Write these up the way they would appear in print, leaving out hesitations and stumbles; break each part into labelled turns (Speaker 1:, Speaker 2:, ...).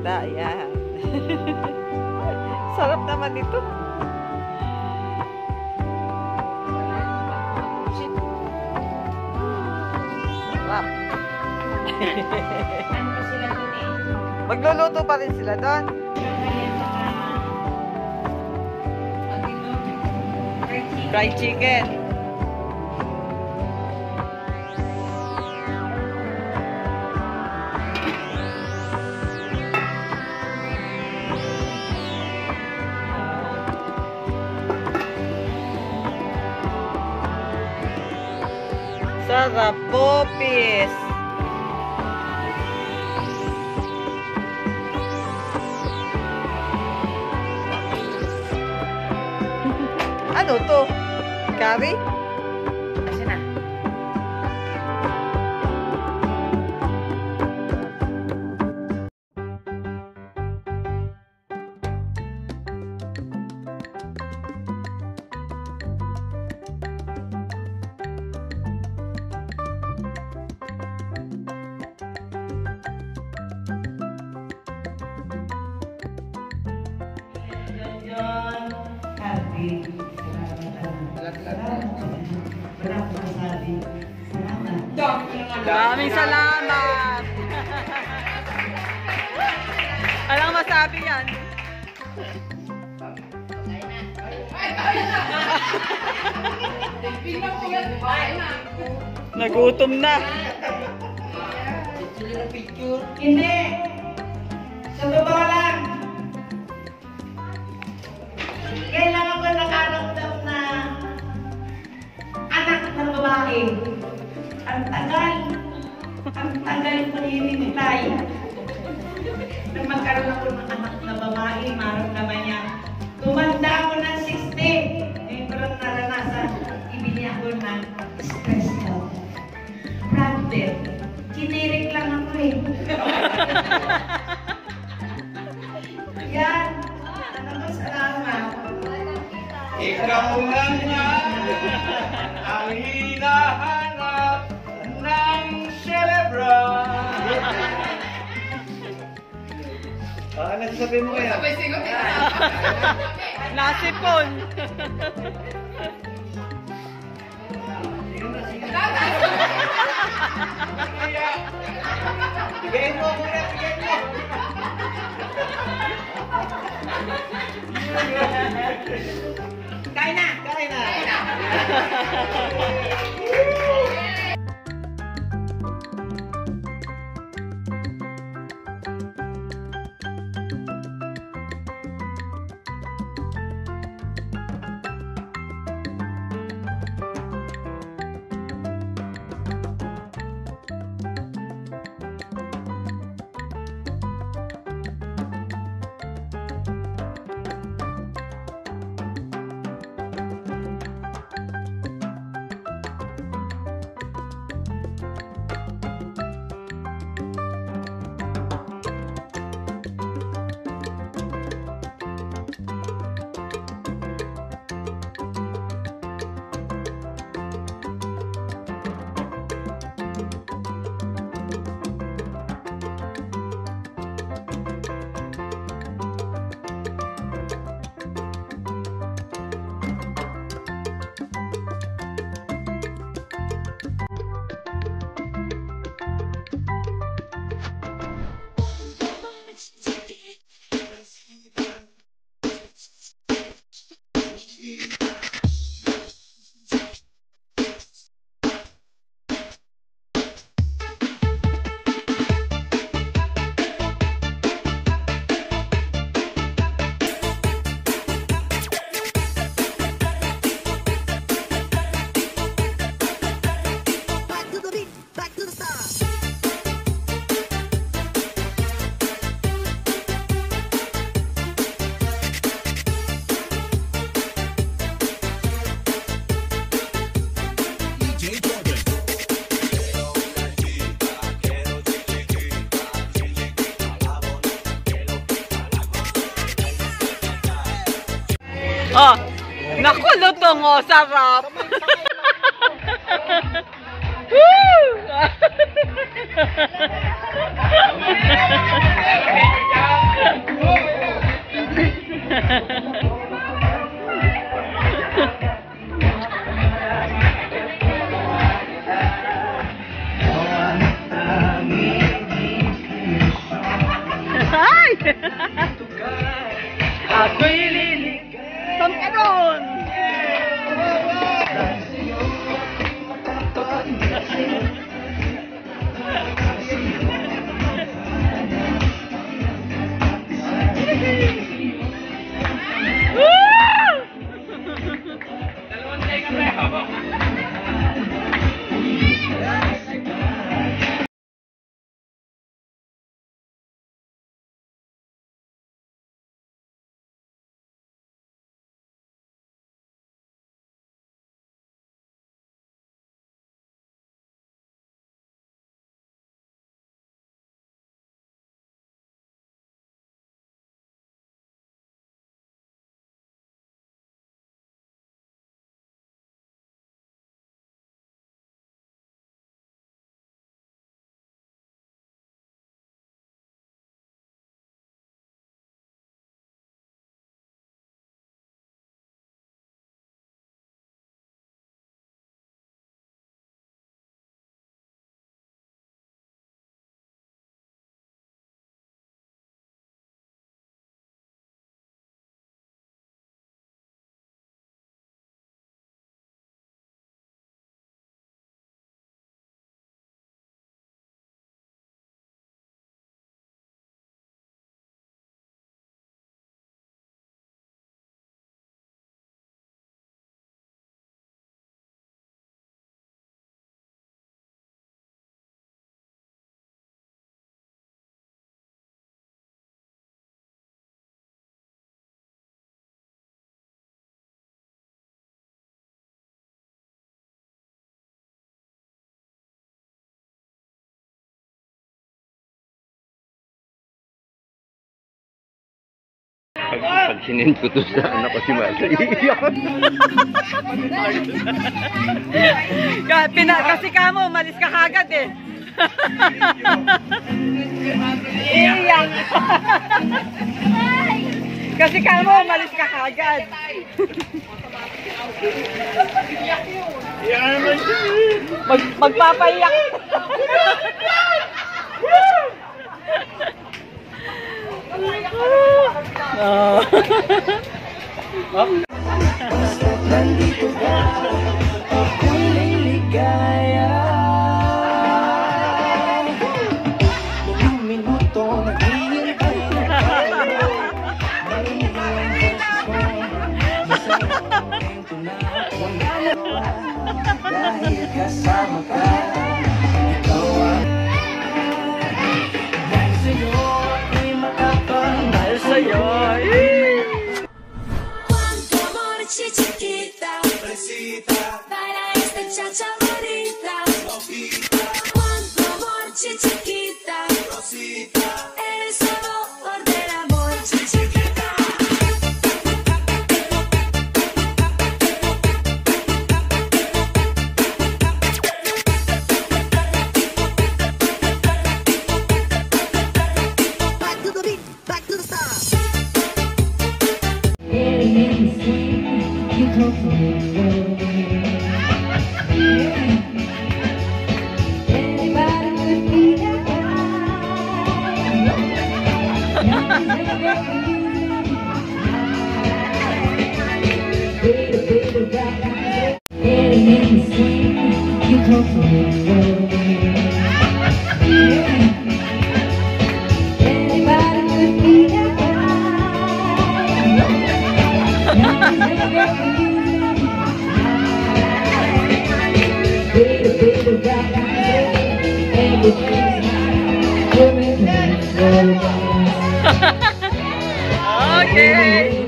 Speaker 1: isda. Ayan. Sarap naman ito. Sarap. Magluluto pa rin sila doon. Fried chicken. Sarap popis. Ano to? Curry? Kasi na. Maraming salamat. Anong masabi yan? Nagutom na.
Speaker 2: Hindi. Sa totoo lang. Kailangan ko nakaramdam na anak ng babae. Ang tagal ko hinintay. Nang magkaroon ako ng anak na babae, maramdaman niya. Tumanda ako ng 60. Ngayon ko lang naranasan. Ibili ako ng stress health. Branded. Generic lang ako eh. Yan. Salamat.
Speaker 3: Ikaw lang nga ang hinahanap ng celebrant. Ano sasabihin mo yan?
Speaker 1: Nasipon.
Speaker 3: Bigayin mo muna, bigayin mo.
Speaker 2: Kain na!
Speaker 3: Kain na!
Speaker 1: Oh, naku, lutong oh, sarap. Woo!
Speaker 4: Pag sinend ko to sa anak ko si Marcia, iiyak.
Speaker 1: Kasi kamo, malis ka kagad eh. Iiyak. Kasi kamo, malis ka kagad. Magpapaiyak.
Speaker 5: Nandito ka, ako'y liligaya. Ilang minuto naghihintay na tayo. Marinig ang boses mo, masaya ang momento na wala nawa. Dahil kasama ka, ikaw ang dahil sa'yo ako'y matapang. Dahil sa'yo,
Speaker 6: chiquita, para esta chacha bonita. Cuánto amor, chiquita, eres sabor del amor, chiquita. Back to the beat, back to the song.
Speaker 5: you come from anybody could be that you come from anybody could be that
Speaker 1: Okay.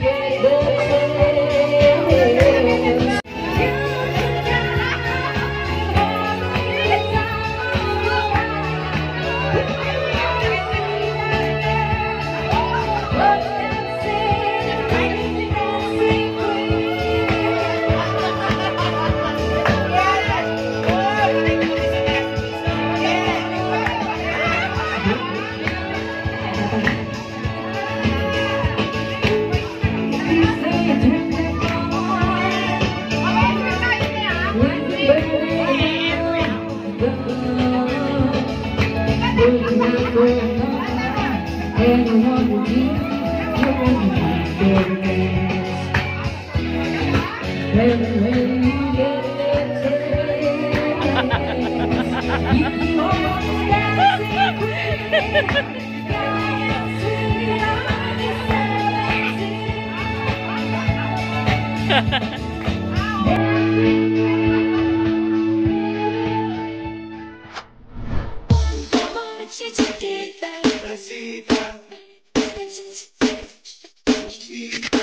Speaker 5: Anyone would be when you get you almost
Speaker 6: Chiquita,
Speaker 3: Besita.